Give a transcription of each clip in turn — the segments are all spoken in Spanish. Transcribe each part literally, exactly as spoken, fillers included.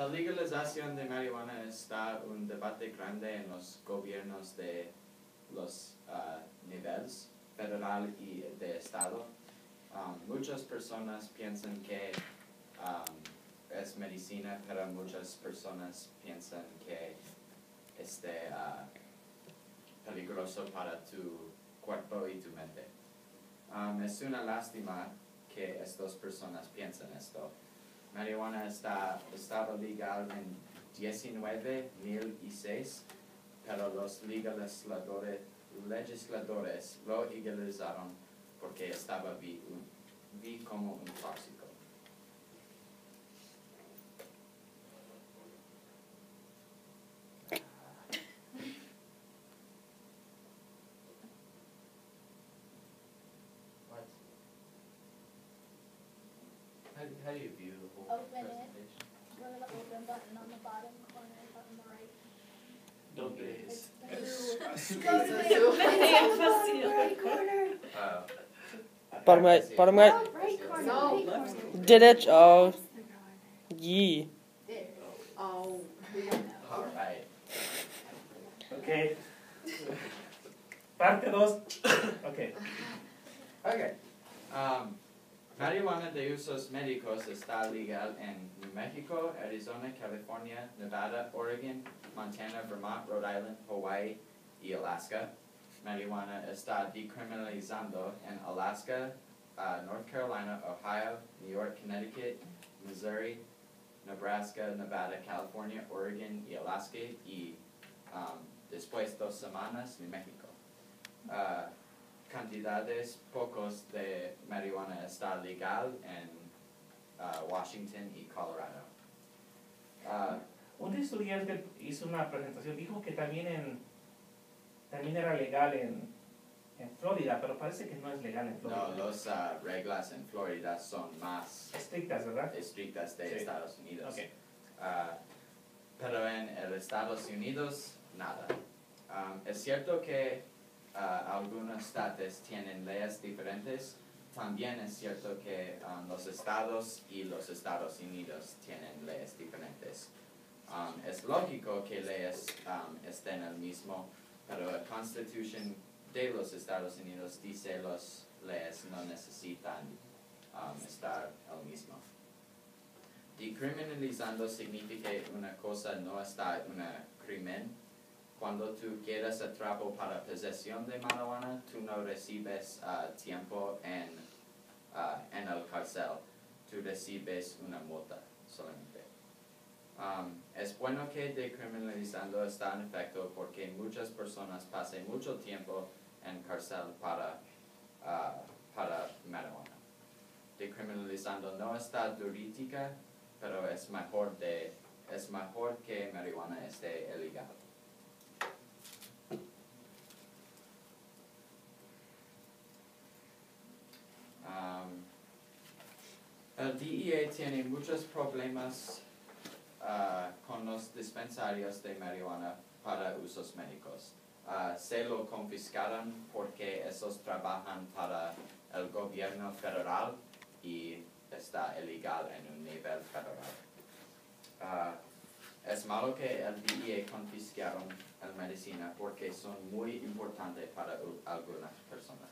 La legalización de marihuana está un debate grande en los gobiernos de los uh, niveles federal y de estado. Um, muchas personas piensan que um, es medicina, pero muchas personas piensan que es este, uh, peligroso para tu cuerpo y tu mente. Um, es una lástima que estas personas piensan esto. Marihuana está, estaba legal en diecinueve mil seis, pero los legisladores, legisladores lo legalizaron porque estaba vi, un, vi como un tóxico. What? How, how do you view the whole Open presentation? it. Go to the open button on the bottom corner on the right. ¿Dónde It's es? blue. Go to the the right corner. Uh, Bottom right, bottom right. No, right corner. No, right left. corner. Derecho. Oh, ye. There. Oh, we don't know. all right. Ok. Parte dos. Ok. Okay. Um, marihuana de usos médicos está legal en New Mexico, Arizona, California, Nevada, Oregon, Montana, Vermont, Rhode Island, Hawaii y Alaska. Marihuana está decriminalizando en Alaska, uh, North Carolina, Ohio, New York, Connecticut, Missouri, Nebraska, Nevada, California, Oregon y Alaska y um, después dos semanas New Mexico. Uh, cantidades pocos de marihuana está legal en uh, Washington y Colorado. Uh, Un estudiante hizo una presentación, dijo que también en también era legal en, en Florida, pero parece que no es legal en Florida. no, las uh, reglas en Florida son más Estrictas, ¿verdad? estrictas de Sí. Estados Unidos. Okay. Uh, pero en el Estados Unidos, nada. Um, es cierto que uh, algunos estados tienen leyes diferentes. También es cierto que um, los estados y los Estados Unidos tienen leyes diferentes. Um, es lógico que leyes um, estén el mismo, pero la Constitución de los Estados Unidos dice que las leyes no necesitan um, estar el mismo. Decriminalizando significa que una cosa no está en un crimen. Cuando tú quedas atrapado para posesión de marihuana, tú no recibes uh, tiempo en, uh, en el cárcel. Tú recibes una multa solamente. Um, es bueno que decriminalizando está en efecto porque muchas personas pasan mucho tiempo en cárcel para, uh, para marihuana. Decriminalizando no está durítica, pero es mejor, de, es mejor que marihuana esté ilegal. Um, el D E A tiene muchos problemas Uh, con los dispensarios de marihuana para usos médicos. Uh, se lo confiscaron porque esos trabajan para el gobierno federal y está ilegal en un nivel federal. Uh, es malo que el D E A confiscaron la medicina porque son muy importantes para algunas personas.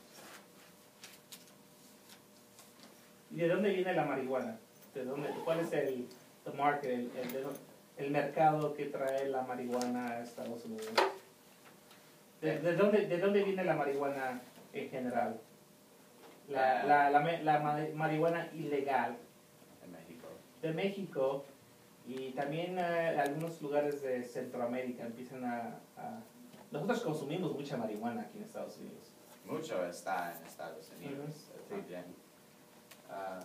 ¿Y de dónde viene la marihuana? ¿De dónde, ¿Cuál es el the market, el, el, el mercado que trae la marihuana a Estados Unidos? ¿De, de, dónde, ¿De dónde viene la marihuana en general? La, la, la, la, la marihuana ilegal. En México. De México y también uh, algunos lugares de Centroamérica empiezan a, a... Nosotros consumimos mucha marihuana aquí en Estados Unidos. Mucho está en Estados Unidos. Uh-huh. Muy bien. Uh,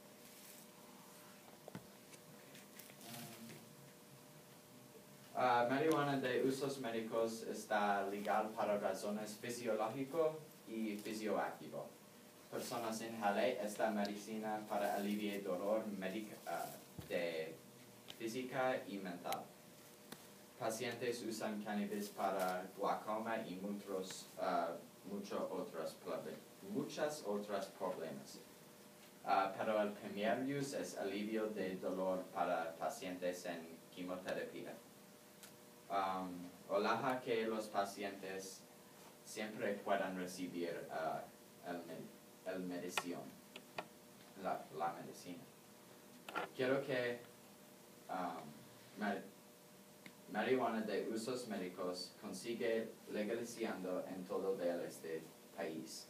Uh, marihuana de usos médicos está legal para razones fisiológicas y fisioactivo. Personas inhalan esta medicina para aliviar dolor médica, uh, de física y mental. Pacientes usan cannabis para glaucoma y muchos, uh, muchos otros, muchas otros problemas. Ah, pero el primer use es alivio de dolor para pacientes en quimioterapia. Um, ojalá que los pacientes siempre puedan recibir uh, el, med el medición, la, la medicina. Quiero que um, mar marihuana de usos médicos consigue legalizando en todo el este país.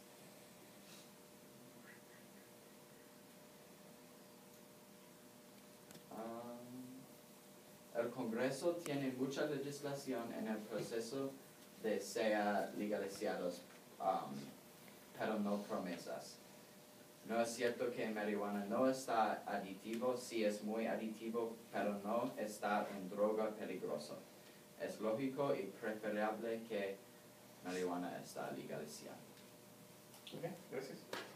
Um, el Congreso tiene mucha legislación en el proceso de ser legalizados, um, pero no promesas. No es cierto que marihuana no está aditivo, sí es muy aditivo, pero no está en droga peligrosa. Es lógico y preferible que marihuana está legalizada. Ok, gracias.